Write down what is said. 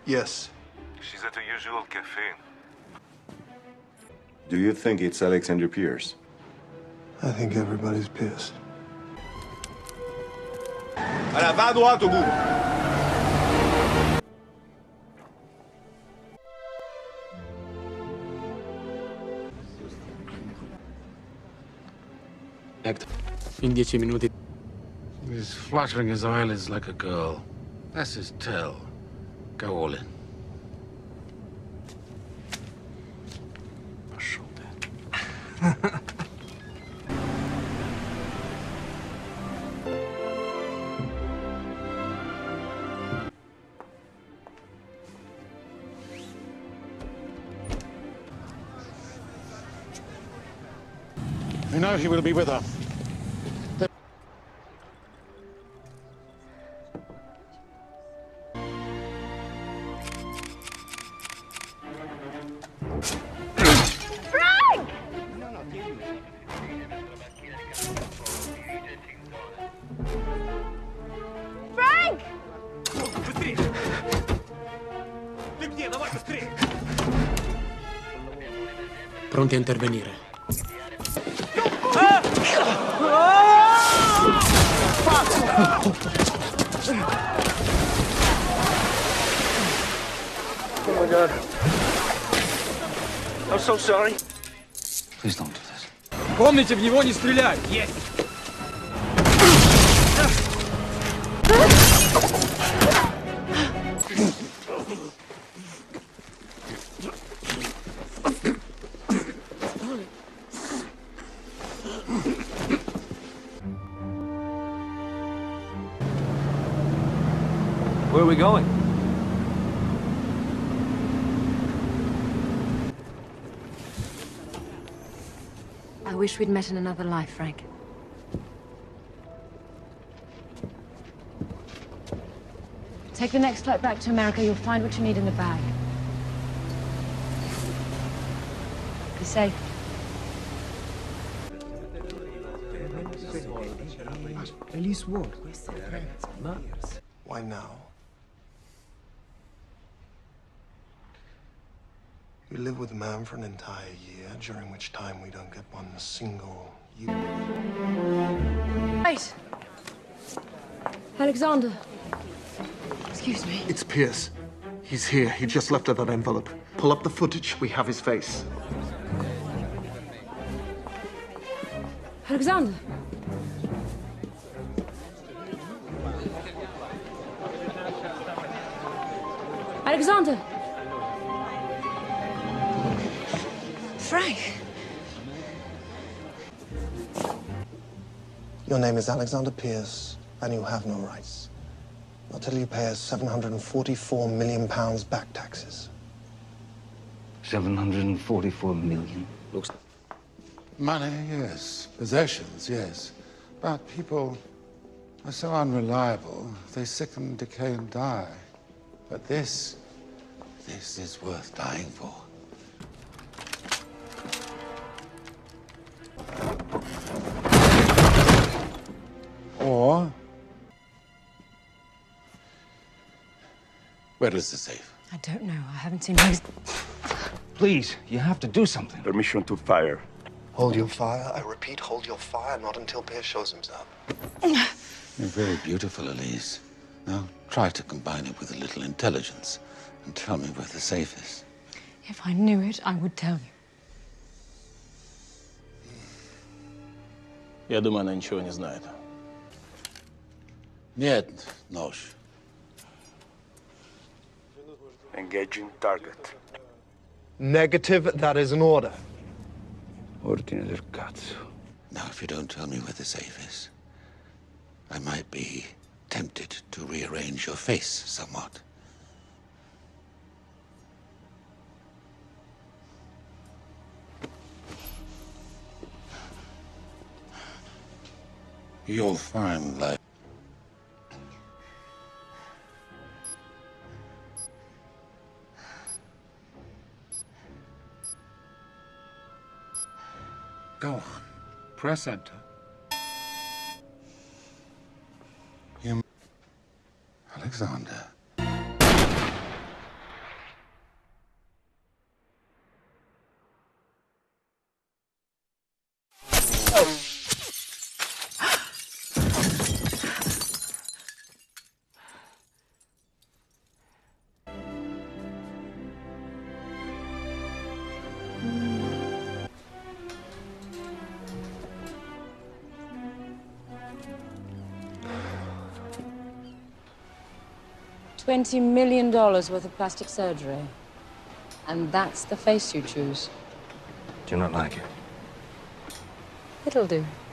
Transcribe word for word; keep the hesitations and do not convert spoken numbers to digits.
Yes. She's at the usual cafe. Do you think it's Alexander Pierce? I think everybody's pissed. Allez, va à droite au bout. In dieci minuti. He's fluttering his eyelids like a girl. That's his tell. Go all in. Пошел ты. We know he will be with her. Frank! Frank! Быстрее! Ты где? Давай быстрее! Pronti a intervenire. Oh my God. I'm so sorry. Please don't do this. Помните, в него не стрелять! Есть! Where are we going? I wish we'd met in another life, Frank. Take the next flight back to America. You'll find what you need in the bag. Be safe. Why now? You live with a man for an entire year, during which time we don't get one single you. Wait! Alexander. Excuse me. It's Pierce. He's here. He just left her that envelope. Pull up the footage. We have his face. Alexander. Alexander. Frank. Your name is Alexander Pierce, and you have no rights. Not till you pay us seven hundred forty-four million pounds back taxes. seven hundred forty-four million. Looks... Money, yes. Possessions, yes. But people are so unreliable. They sicken, decay, and die. But this, this is worth dying for. Or... where is the safe? I don't know. I haven't seen him. Please, you have to do something. Permission to fire. Hold your fire. I repeat, hold your fire. Not until Pierce shows himself. You're very beautiful, Elise. Now, try to combine it with a little intelligence and tell me where the safe is. If I knew it, I would tell you. Я думаю, она ничего не знает. Нет, нож. Engaging target. Negative, that is an order. Ordine del cazzo. Now, if you don't tell me where the safe is, I might be tempted to rearrange your face somewhat. You'll find life. Go on. Press enter. You... Alexander. Twenty million dollars worth of plastic surgery. And that's the face you choose. Do you not like it? It'll do.